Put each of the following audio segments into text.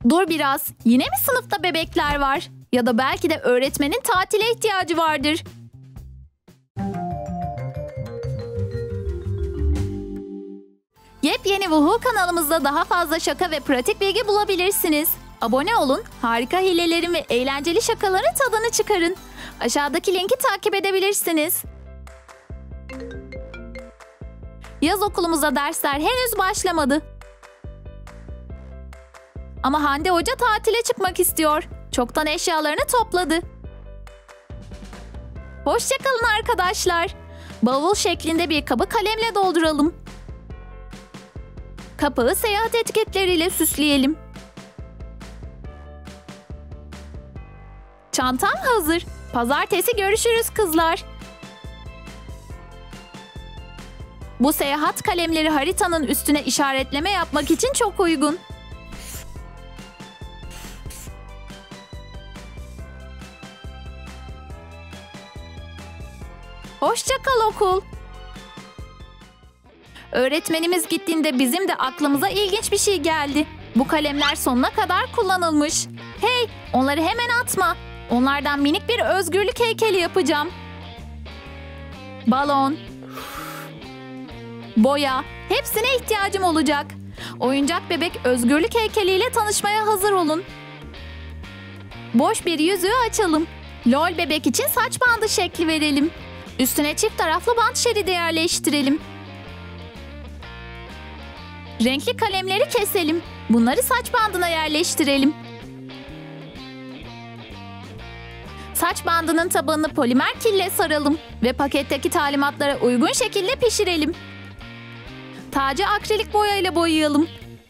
Dur biraz. Yine mi sınıfta bebekler var? Ya da belki de öğretmenin tatile ihtiyacı vardır. Yepyeni Woohoo kanalımızda daha fazla şaka ve pratik bilgi bulabilirsiniz. Abone olun, harika hilelerin ve eğlenceli şakaların tadını çıkarın. Aşağıdaki linki takip edebilirsiniz. Yaz okulumuza dersler henüz başlamadı. Ama Hande Hoca tatile çıkmak istiyor. Çoktan eşyalarını topladı. Hoşça kalın arkadaşlar. Bavul şeklinde bir kabı kalemle dolduralım. Kapağı seyahat etiketleriyle süsleyelim. Çantam hazır. Pazartesi görüşürüz kızlar. Bu seyahat kalemleri haritanın üstüne işaretleme yapmak için çok uygun. Hoşça kal okul. Öğretmenimiz gittiğinde bizim de aklımıza ilginç bir şey geldi. Bu kalemler sonuna kadar kullanılmış. Hey, onları hemen atma. Onlardan minik bir özgürlük heykeli yapacağım. Balon, boya, hepsine ihtiyacım olacak. Oyuncak bebek özgürlük heykeliyle tanışmaya hazır olun. Boş bir yüzüğü açalım. Lol bebek için saç bandı şekli verelim. Üstüne çift taraflı bant şeridi yerleştirelim. Renkli kalemleri keselim. Bunları saç bandına yerleştirelim. Saç bandının tabanını polimer kille saralım ve paketteki talimatlara uygun şekilde pişirelim. Tacı akrilik boya ile boyayalım.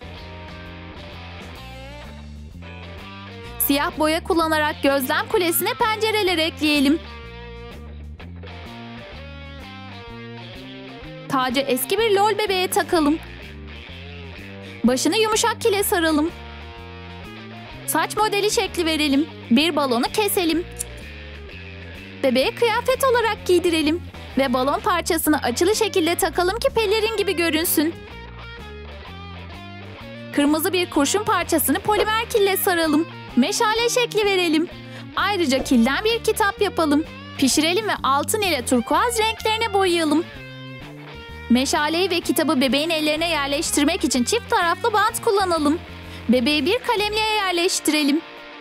Siyah boya kullanarak gözlem kulesine pencereler ekleyelim. Tacı eski bir lol bebeğe takalım. Başını yumuşak kile saralım. Saç modeli şekli verelim. Bir balonu keselim. Bebeğe kıyafet olarak giydirelim. Ve balon parçasını açılı şekilde takalım ki pelerin gibi görünsün. Kırmızı bir kurşun parçasını polimer kille saralım. Meşale şekli verelim. Ayrıca kilden bir kitap yapalım. Pişirelim ve altın ile turkuaz renklerine boyayalım. Meşaleyi ve kitabı bebeğin ellerine yerleştirmek için çift taraflı bant kullanalım. Bebeği bir kalemliğe yerleştirelim.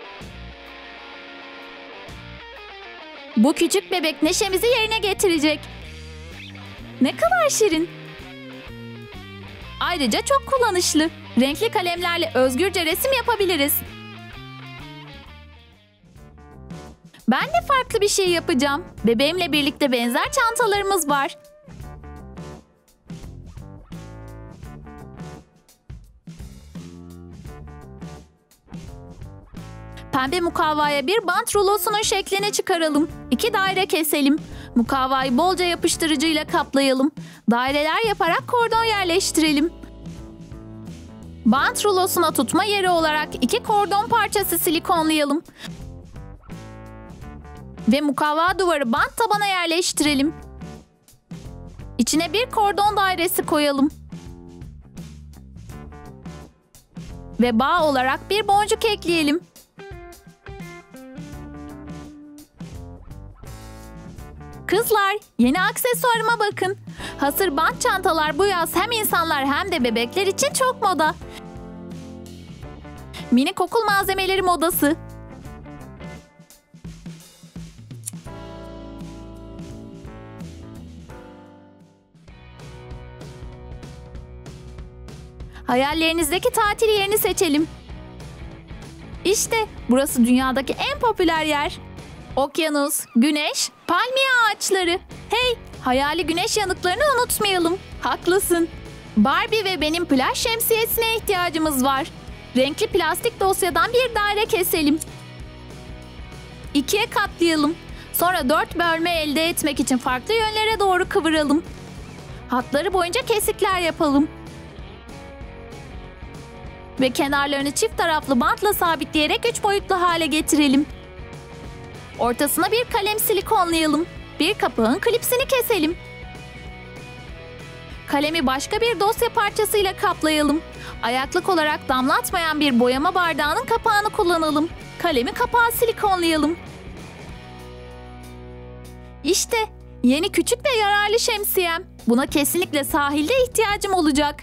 Bu küçük bebek neşemizi yerine getirecek. Ne kadar şirin. Ayrıca çok kullanışlı. Renkli kalemlerle özgürce resim yapabiliriz. Ben de farklı bir şey yapacağım. Bebeğimle birlikte benzer çantalarımız var. Pembe mukavvaya bir bant rulosunun şeklini çıkaralım. 2 daire keselim. Mukavvayı bolca yapıştırıcıyla kaplayalım. Daireler yaparak kordon yerleştirelim. Bant rulosuna tutma yeri olarak 2 kordon parçası silikonlayalım. Ve mukavva duvarı bant tabana yerleştirelim. İçine bir kordon dairesi koyalım. Ve bağ olarak bir boncuk ekleyelim. Kızlar, yeni aksesuarıma bakın. Hasır bant çantalar bu yaz hem insanlar hem de bebekler için çok moda. Minik okul malzemeleri modası. Hayallerinizdeki tatil yerini seçelim. İşte burası dünyadaki en popüler yer. Okyanus, güneş, palmiye ağaçları. Hey, hayali güneş yanıklarını unutmayalım. Haklısın. Barbie ve benim plaj şemsiyesine ihtiyacımız var. Renkli plastik dosyadan bir daire keselim. 2'ye katlayalım. Sonra 4 bölme elde etmek için farklı yönlere doğru kıvıralım. Hatları boyunca kesikler yapalım. Ve kenarlarını çift taraflı bantla sabitleyerek 3 boyutlu hale getirelim. Ortasına bir kalem silikonlayalım. Bir kapağın klipsini keselim. Kalemi başka bir dosya parçasıyla kaplayalım. Ayaklık olarak damlatmayan bir boyama bardağının kapağını kullanalım. Kalemi kapağı silikonlayalım. İşte yeni küçük ve yararlı şemsiyem. Buna kesinlikle sahilde ihtiyacım olacak.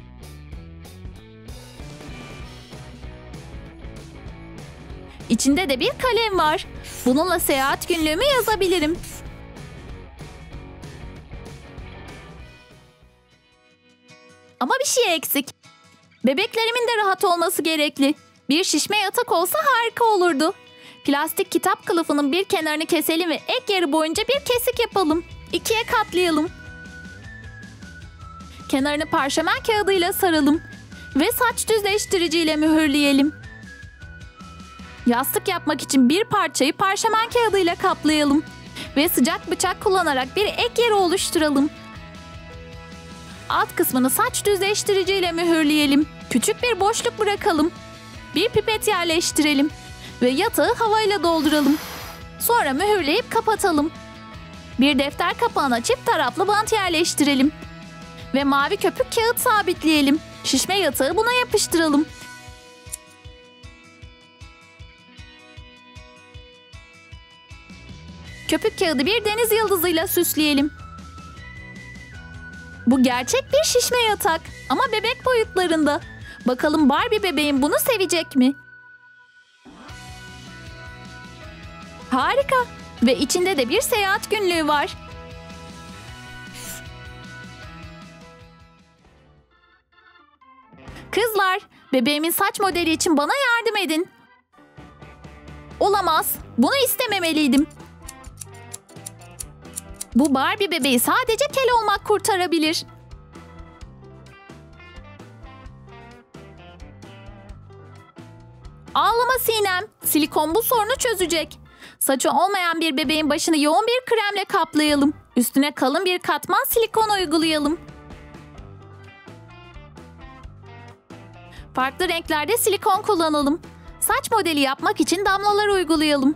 İçinde de bir kalem var. Bununla seyahat günlüğümü yazabilirim. Ama bir şey eksik. Bebeklerimin de rahat olması gerekli. Bir şişme yatak olsa harika olurdu. Plastik kitap kılıfının bir kenarını keselim ve ek yeri boyunca bir kesik yapalım. 2'ye katlayalım. Kenarını parşömen kağıdıyla saralım. Ve saç düzleştiriciyle mühürleyelim. Yastık yapmak için bir parçayı parşömen kağıdıyla kaplayalım. Ve sıcak bıçak kullanarak bir ek yeri oluşturalım. Alt kısmını saç düzleştiriciyle mühürleyelim. Küçük bir boşluk bırakalım. Bir pipet yerleştirelim. Ve yatağı havayla dolduralım. Sonra mühürleyip kapatalım. Bir defter kapağına çift taraflı bant yerleştirelim. Ve mavi köpük kağıt sabitleyelim. Şişme yatağı buna yapıştıralım. Köpük kağıdı bir deniz yıldızıyla süsleyelim. Bu gerçek bir şişme yatak ama bebek boyutlarında. Bakalım Barbie bebeğim bunu sevecek mi? Harika. Ve içinde de bir seyahat günlüğü var. Kızlar, bebeğimin saç modeli için bana yardım edin. Olamaz. Bunu istememeliydim. Bu Barbie bebeği sadece kel olmak kurtarabilir. Ağlama Sinem. Silikon bu sorunu çözecek. Saçı olmayan bir bebeğin başını yoğun bir kremle kaplayalım. Üstüne kalın bir katman silikon uygulayalım. Farklı renklerde silikon kullanalım. Saç modeli yapmak için damlalar uygulayalım.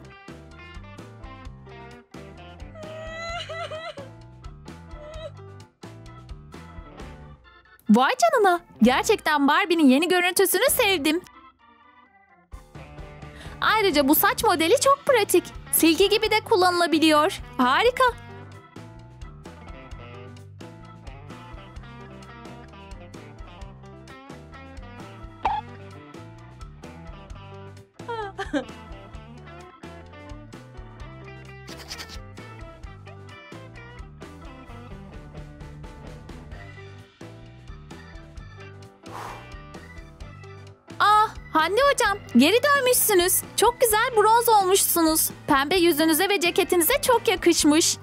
Vay canına! Gerçekten Barbie'nin yeni görüntüsünü sevdim. Ayrıca bu saç modeli çok pratik. Silgi gibi de kullanılabiliyor. Harika! Hande hocam, geri dönmüşsünüz. Çok güzel bronz olmuşsunuz. Pembe yüzünüze ve ceketinize çok yakışmış.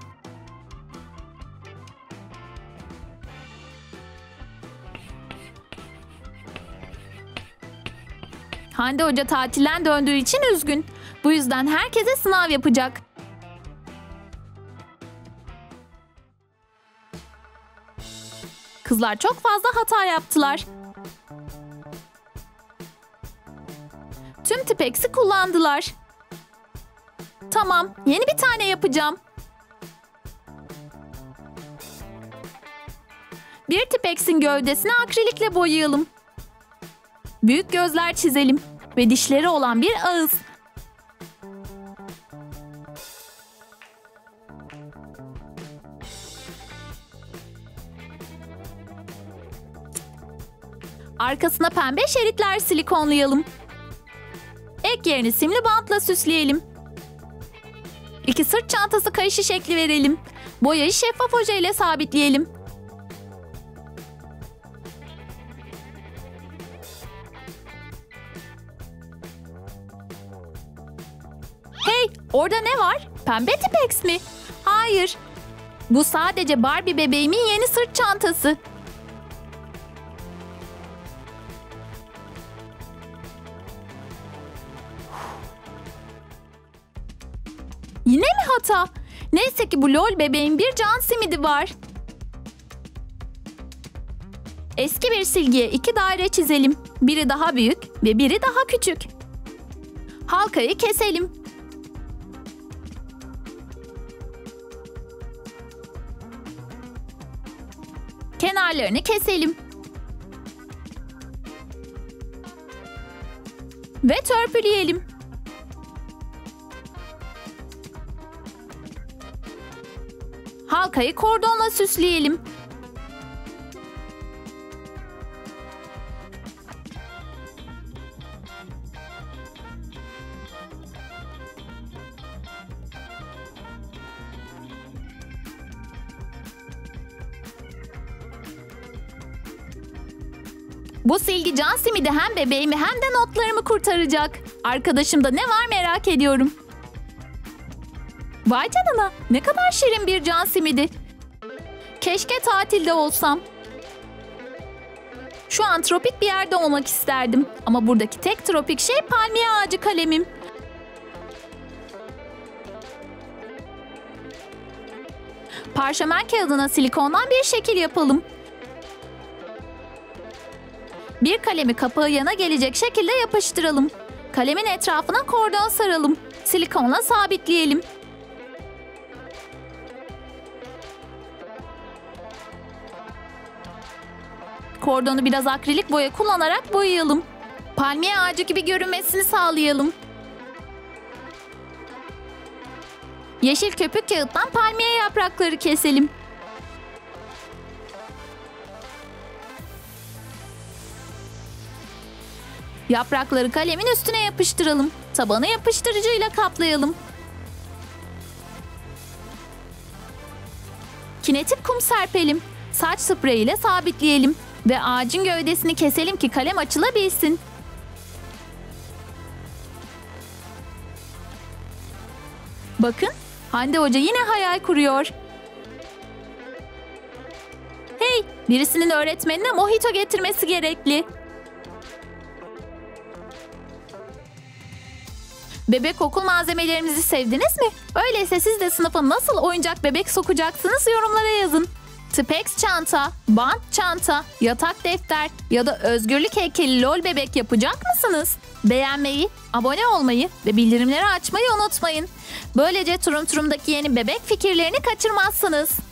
Hande hoca tatilden döndüğü için üzgün. Bu yüzden herkese sınav yapacak. Kızlar çok fazla hata yaptılar. Tüm Tipex'i kullandılar. Tamam, yeni bir tane yapacağım. Bir Tipex'in gövdesini akrilikle boyayalım. Büyük gözler çizelim ve dişleri olan bir ağız. Arkasına pembe şeritler silikonlayalım. Ek yerini simli bantla süsleyelim. 2 sırt çantası kayışı şekli verelim. Boyayı şeffaf oje ile sabitleyelim. Hey, orada ne var? Pembe Tipex mi? Hayır. Bu sadece Barbie bebeğimin yeni sırt çantası. Yine mi hata? Neyse ki bu LOL bebeğin bir can simidi var. Eski bir silgiye 2 daire çizelim. Biri daha büyük ve biri daha küçük. Halkayı keselim. Kenarlarını keselim. Ve törpüleyelim. Halkayı kordonla süsleyelim. Bu silgi can simidi hem bebeğimi hem de notlarımı kurtaracak. Arkadaşımda ne var merak ediyorum. Vay canına, ne kadar şirin bir can simidi. Keşke tatilde olsam. Şu an tropik bir yerde olmak isterdim. Ama buradaki tek tropik şey palmiye ağacı kalemim. Parşömen kağıdına silikondan bir şekil yapalım. Bir kalemi kapağı yana gelecek şekilde yapıştıralım. Kalemin etrafına kordon saralım. Silikonla sabitleyelim. Kordonu biraz akrilik boya kullanarak boyayalım. Palmiye ağacı gibi görünmesini sağlayalım. Yeşil köpük kağıttan palmiye yaprakları keselim. Yaprakları kalemin üstüne yapıştıralım. Tabanı yapıştırıcıyla kaplayalım. Kinetik kum serpelim. Saç spreyi ile sabitleyelim. Ve ağacın gövdesini keselim ki kalem açılabilsin. Bakın, Hande Hoca yine hayal kuruyor. Hey, birisinin öğretmenine mojito getirmesi gerekli. Bebek okul malzemelerimizi sevdiniz mi? Öyleyse siz de sınıfa nasıl oyuncak bebek sokacaksınız yorumlara yazın. Tipex çanta, bant çanta, yatak defter ya da özgürlük heykeli lol bebek yapacak mısınız? Beğenmeyi, abone olmayı ve bildirimleri açmayı unutmayın. Böylece Turum Turum'daki yeni bebek fikirlerini kaçırmazsınız.